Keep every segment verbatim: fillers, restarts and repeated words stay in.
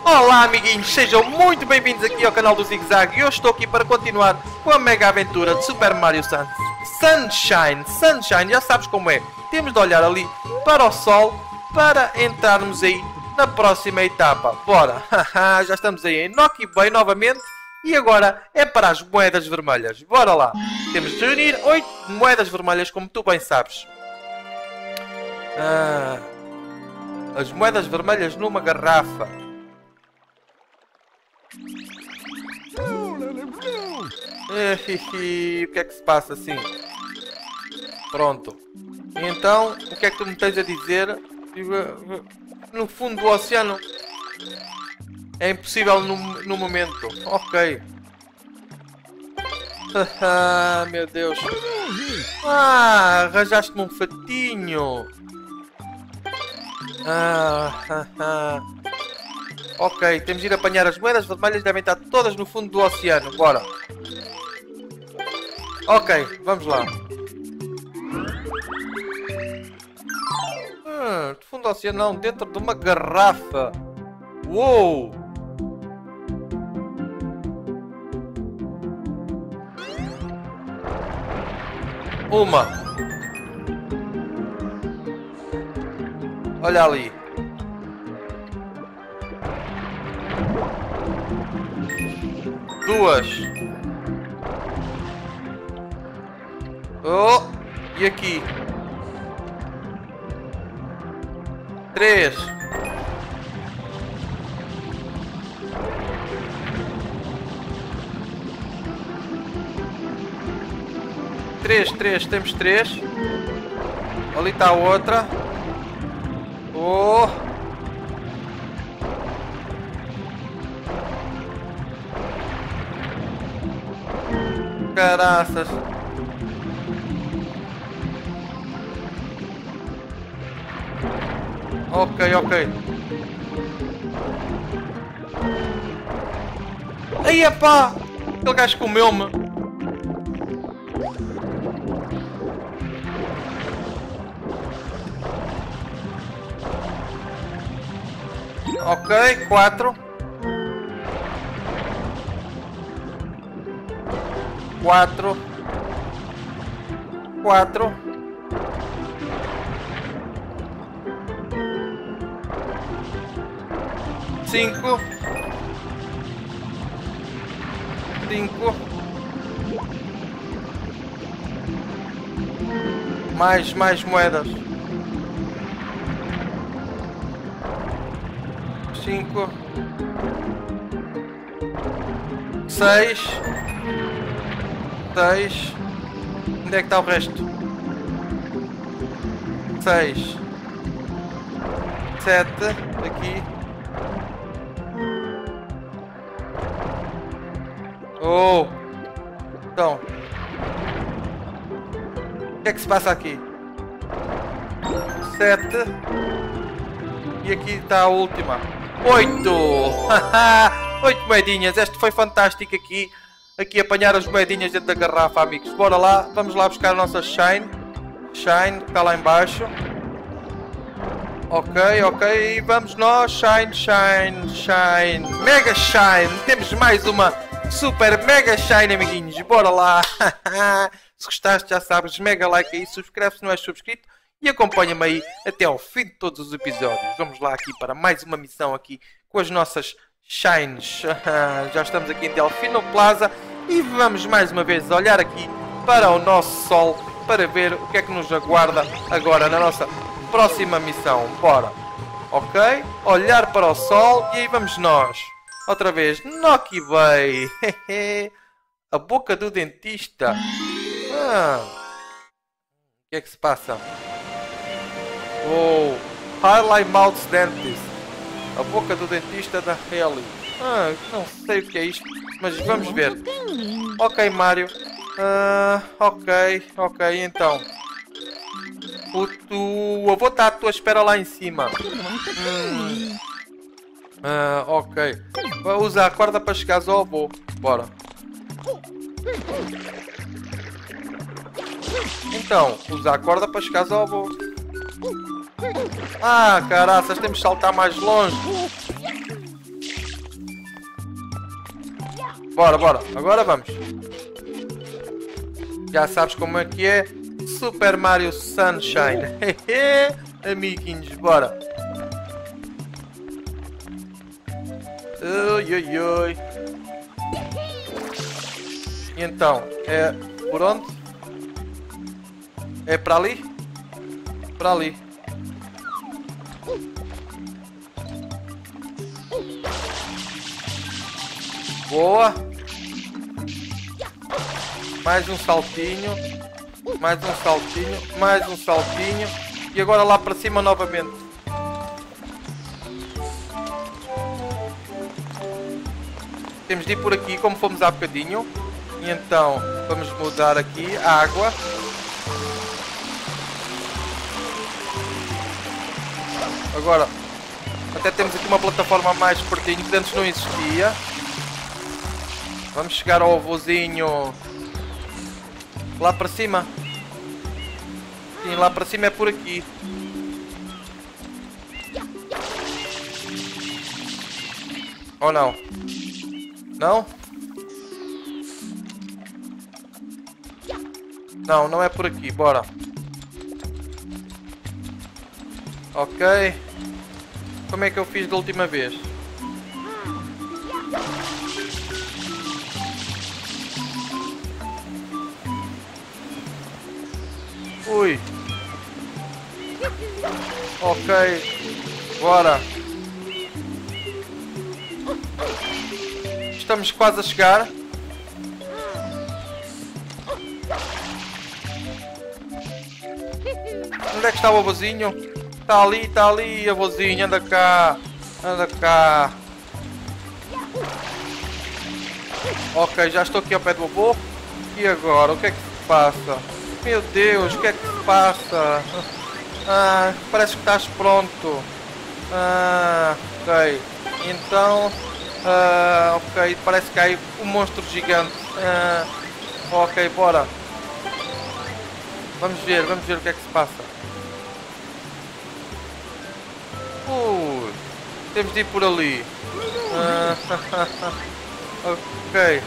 Olá amiguinhos, sejam muito bem-vindos aqui ao canal do Zig Zag e eu estou aqui para continuar com a mega aventura de Super Mario Sun Sunshine. Sunshine, já sabes como é, temos de olhar ali para o sol para entrarmos aí na próxima etapa. Bora, já estamos aí em Noki Bay novamente e agora é para as moedas vermelhas. Bora lá, temos de reunir oito moedas vermelhas como tu bem sabes. Ah, as moedas vermelhas numa garrafa. E, o que é que se passa assim? Pronto. Então, o que é que tu me tens a dizer? No fundo do oceano é impossível no, no momento. Ok. Ah, meu Deus. Ah, arranjaste-me um fatinho. Ah, ah, ah. Ok, temos de ir apanhar as moedas vermelhas, devem estar todas no fundo do oceano. Bora. Ok, vamos lá. Hum, de fundo do oceano não, dentro de uma garrafa. Uou! Uma. Olha ali. Duas. Oh, e aqui? Três. Três, três, temos três. Ali está a outra. Oh. Caraças. Ok, ok. Aí, epá! Aquele gajo comeu-me. Ok, quatro. Quatro. Quatro. Cinco. Cinco. Mais, mais moedas. Cinco. Seis. Seis. Onde é que está o resto? Seis. Sete. Aqui. Oh! Então. O que é que se passa aqui? Sete. E aqui está a última. Oito! Oito moedinhas. Este foi fantástico aqui. Aqui apanhar as moedinhas dentro da garrafa, amigos. Bora lá. Vamos lá buscar a nossa Shine. Shine, que está lá embaixo. Ok, ok. E vamos nós. Shine, Shine, Shine. Mega Shine. Temos mais uma Super Mega Shine, amiguinhos. Bora lá. Se gostaste, já sabes. Mega like aí. Subscreve se não és subscrito. E acompanha-me aí até ao fim de todos os episódios. Vamos lá aqui para mais uma missão aqui com as nossas Shines. Já estamos aqui em Delfino Plaza. E vamos mais uma vez olhar aqui para o nosso sol para ver o que é que nos aguarda agora na nossa próxima missão. Bora. Ok? Olhar para o sol e aí vamos nós. Outra vez. Noki Bay. A boca do dentista. Ah. O que é que se passa? Oh. Highlight Mouth Dentist. A boca do dentista da Haley. Ah, não sei o que é isto, mas vamos ver. Ok, Mario. Uh, ok, ok, então. O, o avô está à tua espera lá em cima. Hum. Uh, ok. Vou usar a corda para chegares ao avô. Bora. Então, usar a corda para chegares ao avô. Ah, caraças, temos de saltar mais longe. Bora, bora. Agora vamos. Já sabes como é que é. Super Mario Sunshine. Amiguinhos, bora. Ui, ui, ui. E então, é por onde? É para ali? Para ali. Boa. Mais um saltinho. Mais um saltinho. Mais um saltinho. E agora lá para cima novamente. Temos de ir por aqui como fomos há bocadinho. E então vamos mudar aqui a água. Agora até temos aqui uma plataforma mais pertinho que antes não existia. Vamos chegar ao avôzinho lá para cima. Sim, lá para cima é por aqui. Ou não? Não? Não, não é por aqui, bora. Ok. Como é que eu fiz da última vez? Ui. Ok. Bora. Estamos quase a chegar. Onde é que está o avôzinho? Está ali, está ali, avôzinho. Anda cá. Anda cá. Ok, já estou aqui ao pé do avô. E agora? O que é que se passa? Meu Deus, o que é que se passa? Ah, parece que estás pronto. Ah, ok. Então... Ah, ok, parece que há aí um monstro gigante. Ah, ok, bora. Vamos ver, vamos ver o que é que se passa. Ui, temos de ir por ali. Ah, ok.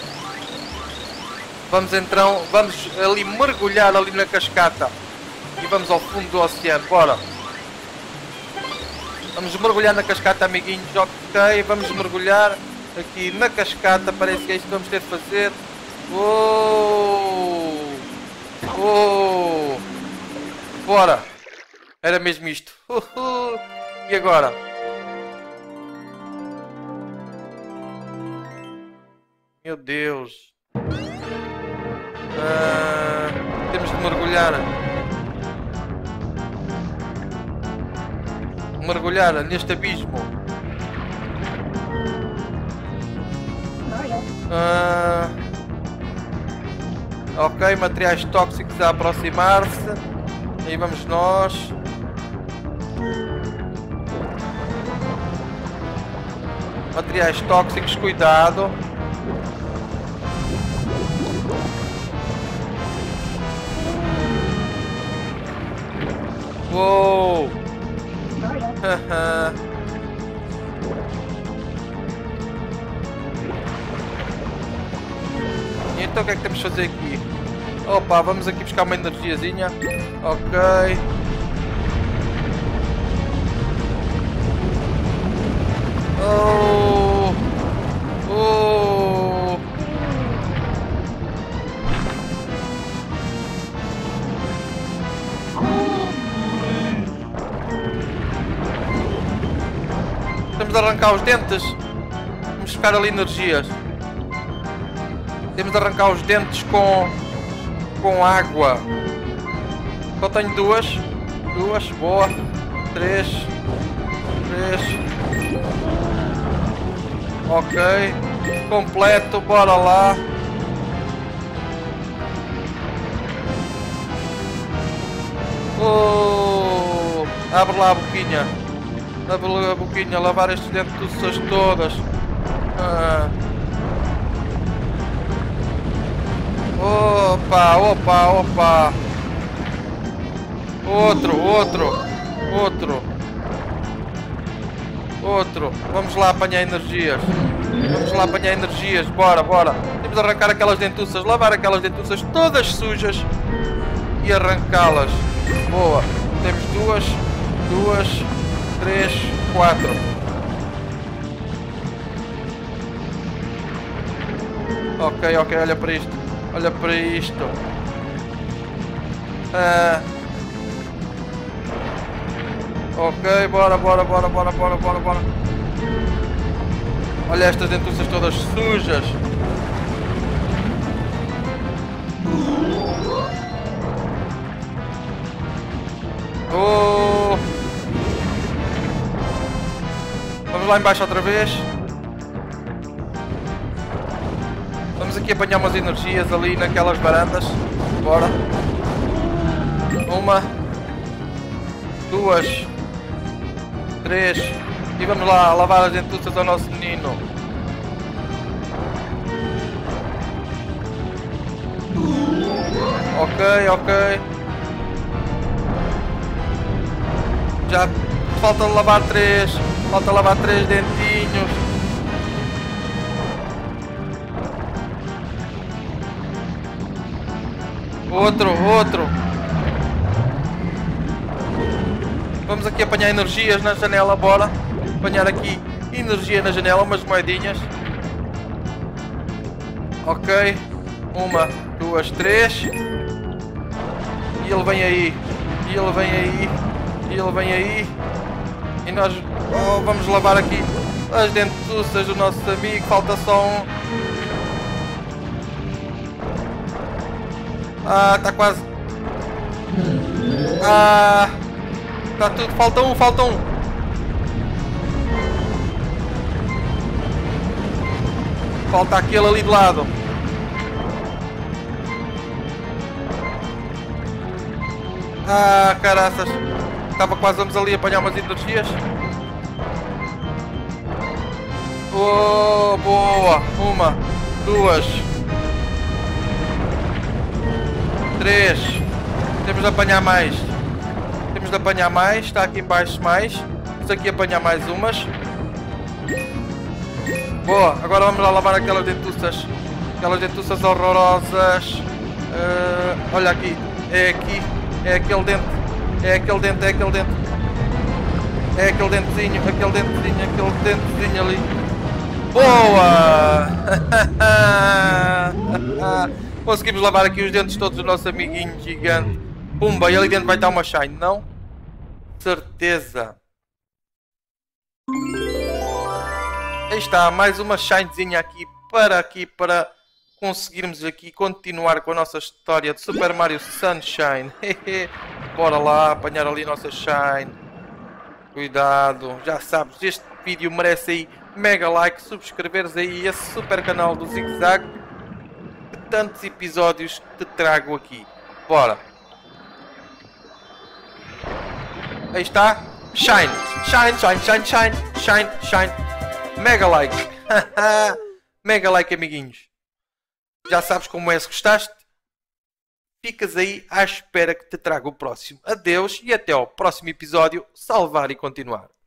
Vamos então, vamos ali mergulhar ali na cascata. E vamos ao fundo do oceano, bora. Vamos mergulhar na cascata, amiguinhos. Ok, vamos mergulhar aqui na cascata. Parece que é isto que vamos ter de fazer. Uou! Uou! Bora! Era mesmo isto. Uhul. E agora? Meu Deus! Ah, temos de mergulhar. Mergulhar neste abismo. Ah, ok, materiais tóxicos a aproximar-se. Aí vamos nós. Materiais tóxicos, cuidado. Uou! E então o que é que temos de fazer aqui? Opa, vamos aqui buscar uma energiazinha. Ok. Oh! Oh! Temos de arrancar os dentes. Vamos buscar ali energias. Temos de arrancar os dentes com com água. Só tenho duas. Duas, boa. Três. Três. Ok. Completo, bora lá. Oh, abre lá a boquinha. Abre a boquinha, lavar estes dentes todas. Ah. Opa, opa, opa. Outro, outro. Outro. Outro. Vamos lá apanhar energias. Vamos lá apanhar energias. energias. Bora, bora. Temos de arrancar aquelas dentuças, lavar aquelas dentuças todas sujas e arrancá-las. Boa. Temos duas, duas, três, quatro. Ok, ok, olha para isto. Olha para isto. Ah. Ok, bora, bora, bora, bora, bora, bora, bora. Olha estas dentuças todas sujas. Oh. Vamos lá embaixo outra vez. Vamos aqui apanhar umas energias ali naquelas varandas. Bora. Uma. Duas. Três. E vamos lá lavar as dentuças ao nosso menino. Ok, ok. Já falta lavar três. Falta lavar três dentinhos. Outro, outro. Vamos aqui apanhar energias na janela, bora. Apanhar aqui energia na janela, umas moedinhas. Ok. Uma, duas, três. E ele vem aí. E ele vem aí. E ele vem aí. E nós oh, vamos lavar aqui as dentuças do nosso amigo. Falta só um. Ah, está quase. Ah, está tudo. Falta um, falta um. Falta aquele ali de lado. Ah, caraças. Estava quase, vamos ali apanhar umas energias. Oh, boa. Uma, duas, três. Temos de apanhar mais. Temos de apanhar mais. Está aqui embaixo mais. Vamos aqui apanhar mais umas. Boa, agora vamos lá lavar aquelas dentuças. Aquelas dentuças horrorosas. Uh, olha aqui. É aqui. É aquele dente. É aquele dente, é aquele dente. É aquele dentezinho, aquele dentezinho, aquele dentezinho ali. Boa! Conseguimos lavar aqui os dentes todos do nosso amiguinho gigante. Pumba, e ali dentro vai estar uma shine, não? Certeza. Aí está, mais uma shinezinha aqui para aqui para conseguirmos aqui continuar com a nossa história de Super Mario Sunshine. Bora lá apanhar ali a nossa shine. Cuidado, já sabes, este vídeo merece aí mega like, subscreveres aí esse super canal do Zig Zag, de tantos episódios que te trago aqui. Bora. Aí está. Shine, shine, shine, shine, shine, shine, shine. Mega like. Mega like, amiguinhos. Já sabes como é, se gostaste, ficas aí à espera que te traga o próximo. Adeus e até ao próximo episódio. Salvar e continuar.